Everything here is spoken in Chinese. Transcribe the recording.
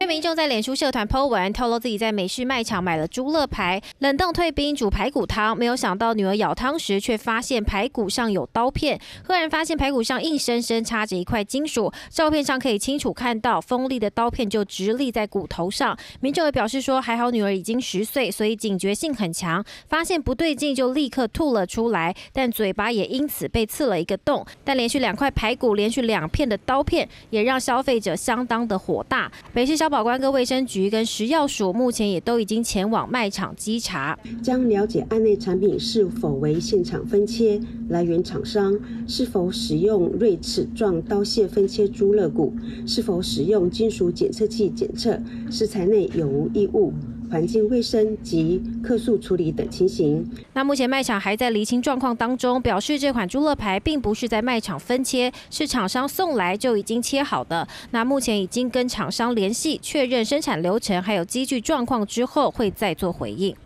民众在脸书社团 po 文，透露自己在美式卖场买了猪肋排，冷冻退冰煮排骨汤，没有想到女儿舀汤时，却发现排骨上有刀片，赫然发现排骨上硬生生插着一块金属，照片上可以清楚看到锋利的刀片就直立在骨头上。民众也表示说，还好女儿已经10岁，所以警觉性很强，发现不对劲就立刻吐了出来，但嘴巴也因此被刺了一个洞。但连续2块排骨，连续2片的刀片，也让消费者相当的火大。北市消保官跟卫生局跟食药署目前也都已经前往卖场稽查， 将了解案内产品是否为现场分切、来源厂商是否使用锐齿状刀械分切猪肋骨、是否使用金属检测器检测、食材内有无异物、环境卫生及客诉处理等情形。 那目前卖场还在厘清状况当中，表示这款猪肋排并不是在卖场分切，是厂商送来就已经切好的。那目前已经跟厂商联系，确认生产流程还有机具状况之后，会再做回应。